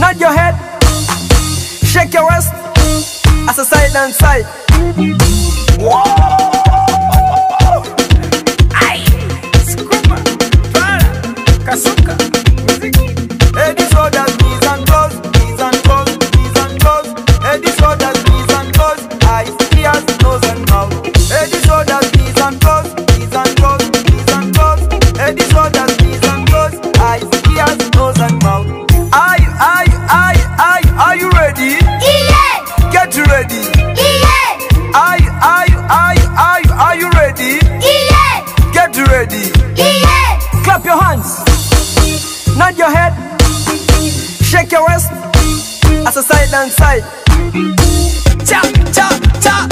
nod your head, shake your waist, as a side and side. Whoa! Aye, Skumba, Para, Kasuka, music. Hey, this road has knees and toes, knees and toes, knees and toes. Hey, this road has knees and toes, eyes, ears, nose and mouth. Hey, this road has knees and toes, knees and toes, knees and toes. Hey, this road has knees and toes, eyes, ears, nose and mouth. Are you ready? Yeah. Get ready. Yeah. Are you ready? Yeah. Get ready. Yeah. Clap your hands, nod your head, shake your waist, as a side and side. Cha cha cha.